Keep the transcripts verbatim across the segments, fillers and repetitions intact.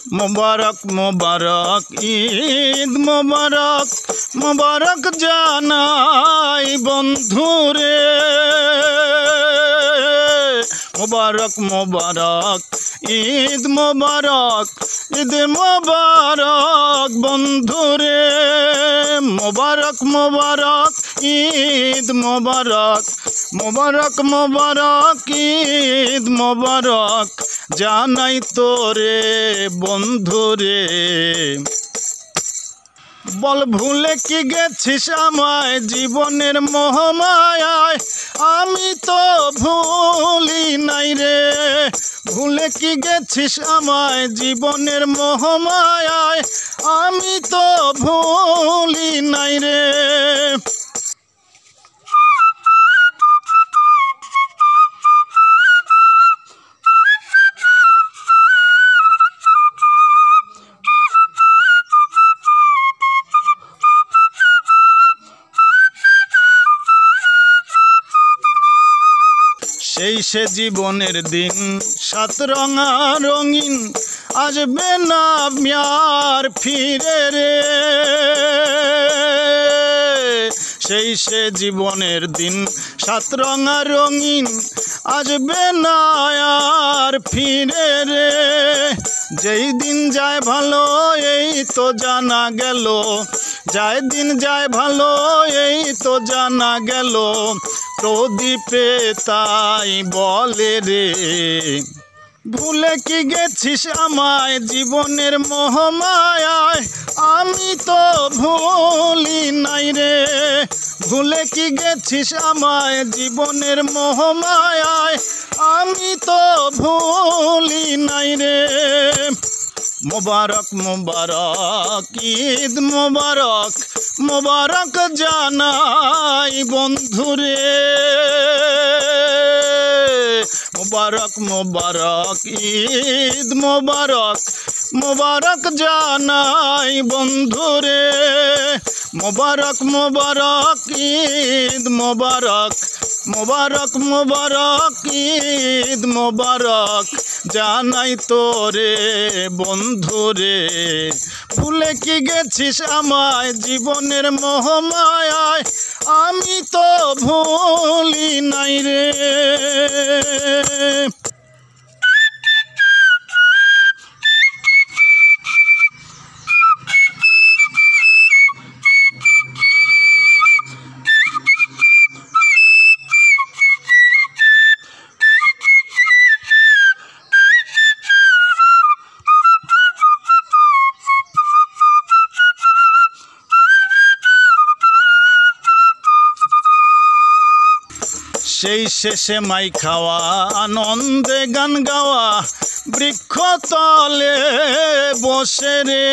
मुबारक मुबारक ईद मुबारक मुबारक जानाई बंधुरे मुबारक मुबारक ईद मुबारक ईद मुबारक बंधुरे मुबारक मुबारक ईद मुबारक मुबारक मुबारक ईद मुबारक जानाई तोरे बंधुरे बल भूले कि गेछिस आमाय जीवनेर मोहमायाय आमी तो भूली नाई रे भूले कि गेछिस आमाय जीवनेर मोहमायाय आमी तो भूली नाई रे সেই সে জীবনের দিন সাত রঙা রঙিন আসবে না আর ফিরে রে সেই সে জীবনের দিন সাত রঙা রঙিন আসবে না আর ফিরে রে যেই দিন যায় ভালো এই তো জানা গেল যায় দিন যায় ভালো এই তো জানা গেল প্রদীপে তাই বলে রে ভুলে কি গেছিস আমায় জীবনের মোহমায়ায় আমি তো ভুলি নাই রে ভুলে কি গেছিস আমায় জীবনের মোহমায়ায় আমি তো ভুলি নাই রে मुबारक मुबारक ईद मुबारक मुबारक जानाई बंधुरे मुबारक मुबारक ईद मुबारक मुबारक जानाई बंधुरे मुबारक मुबारक ईद मुबारक मुबारक मुबारक ईद मुबारक जानाई तोरे बंधुरे भूले कि गेछिस आमाय जीवनेर मोहमायाय आमी तो भूली नाई रे সেই শেষে মাই খাওয়া আনন্দে গান গাওয়া বৃক্ষ তলে বসে রে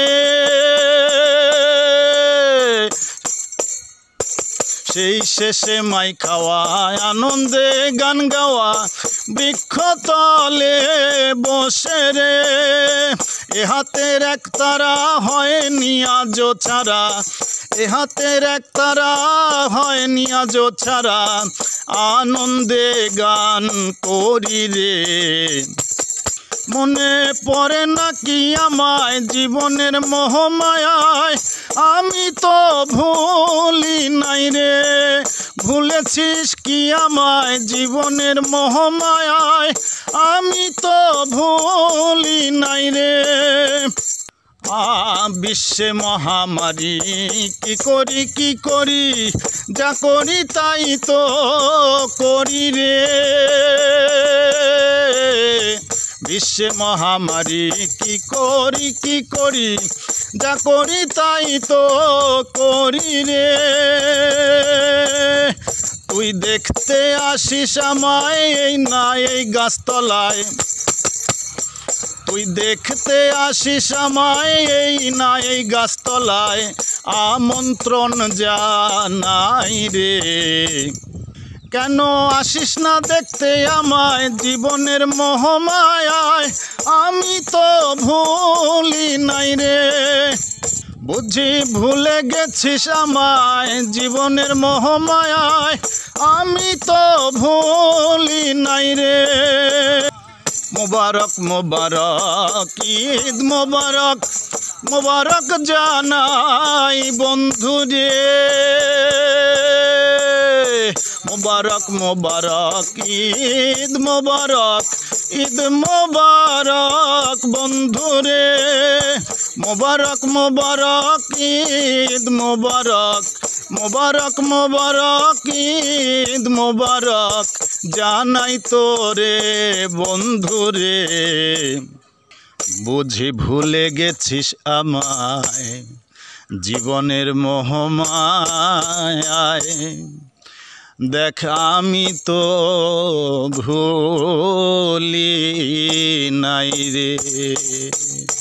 সেই শেষে মাই খাওয়া আনন্দে গান গাওয়া বৃক্ষ তলে বসে রে এ হাতের এক তারা হয়নি আজো ছাড়া এ হাতের এক তারা হয়নি আজো ছাড়া আনন্দে গান করি রে মনে পড়ে নাকি আমায় জীবনের মোহমায়ায় আমি তো ভুলি নাই রে ভুলেছিস কি আমায় জীবনের মোহমায়ায় আমি তো ভুলি নাই রে বিশ্বে মহামারী কি করি কি করি যা করি তাই তো করি রে বিশ্বে মহামারী কি করি কি করি যা করি তাই তো করি রে তুই দেখতে আসিস আমায় এই না এই গাছতলায় তুই দেখতে আসিস আমায় এই না এই গাছতলায় আমন্ত্রণ জানাই রে কেন আসিস না দেখতে আমায় জীবনের মোহমায়ায় আমি তো ভুলি নাই রে বুঝি ভুলে গেছিস আমায় জীবনের মোহমায়ায় আমি তো ভুলি নাই রে মোবারক মোবারক ঈদ মোবারক মোবারক জানাই বন্ধুরে মোবারক মোবারক ঈদ মোবারক ঈদ মোবারক বন্ধুরে মোবারক মোবারক ঈদ মোবারক মোবারক মোবারক ঈদ মোবারক জানাই তোরে বন্ধুরে বুঝি ভুলে গেছিস আমায় জীবনের মোহমায় দেখ আমি তো ভুলি নাই রে।